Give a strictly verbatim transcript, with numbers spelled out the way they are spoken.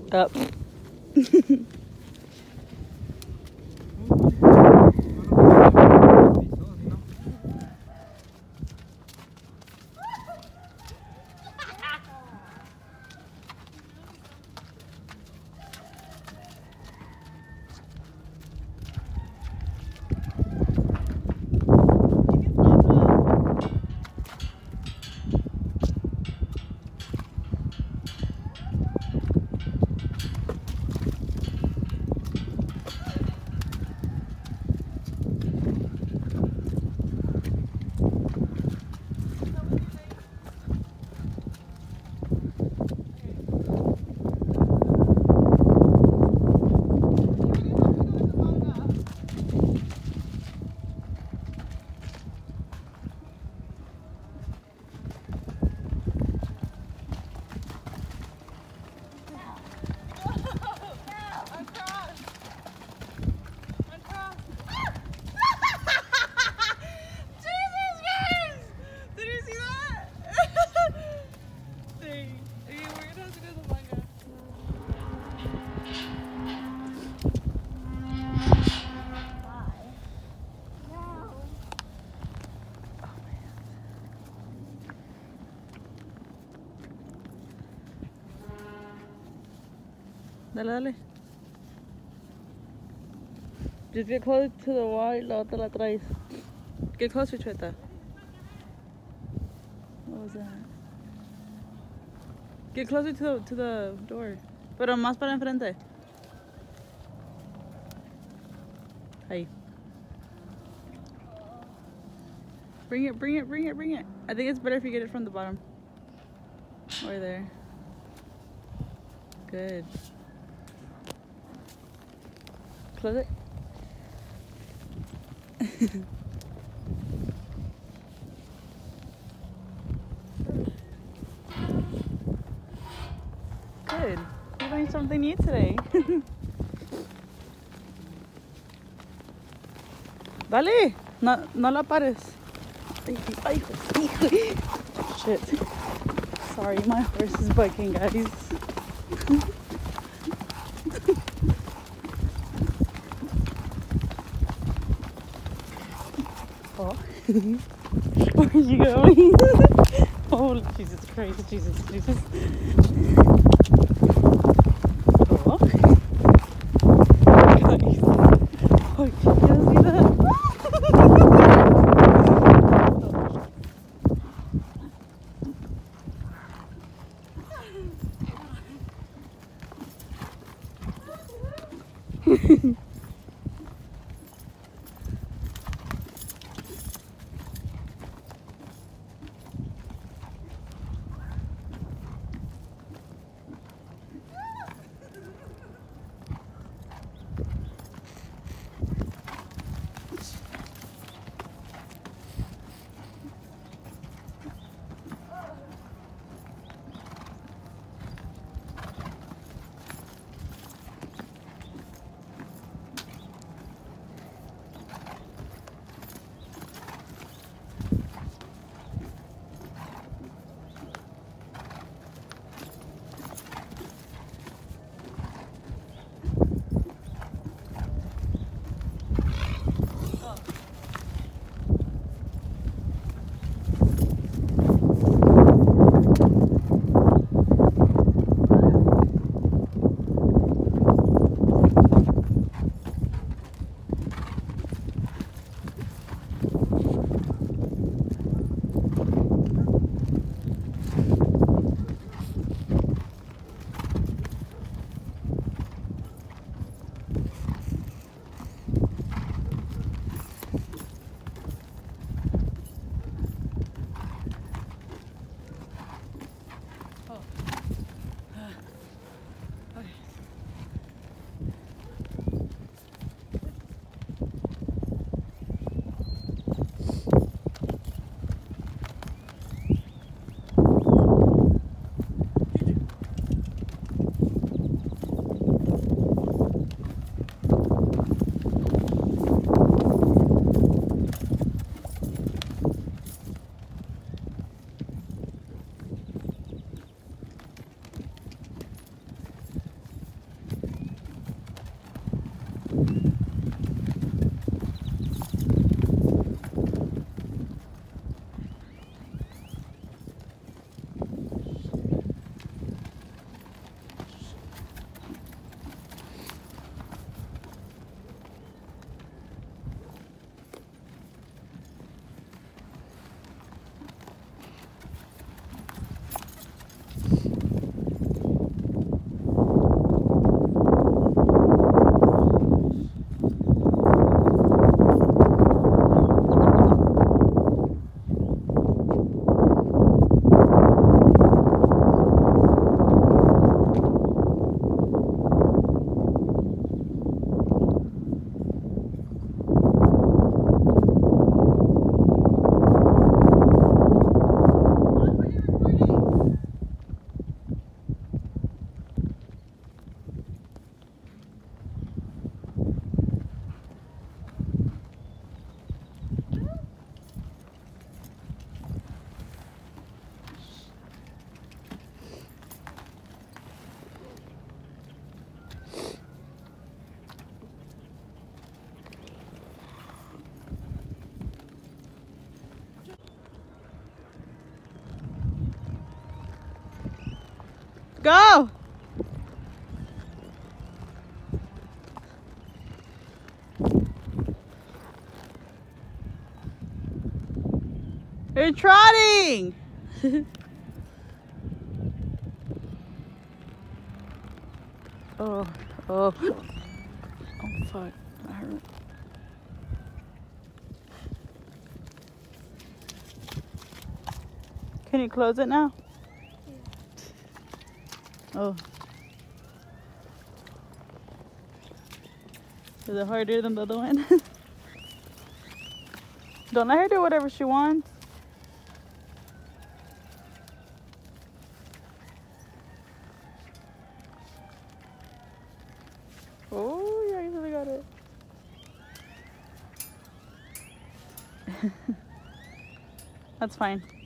Up. Dale, dale. Just get close to the wall y luego te la traes. Get closer, Cheta. What was that? Get closer to the, to the door. Pero más para enfrente. Ahí. Bring it, bring it, bring it, bring it. I think it's better if you get it from the bottom. Or there. Good. Close it. Good. You learned something new today. Dale. No, no la pares. Ay, ay, shit. Sorry, my horse is biking, guys. Oh. Where are you going? Oh, Jesus Christ, Jesus, Jesus. Oh. Guys. Oh, you guys see that? Go! You're trotting! oh, oh. Oh, fuck. That hurt. Can you close it now? Yeah. Oh. Is it harder than the other one? Don't let her do whatever she wants. Oh, yeah, you really got it. That's fine.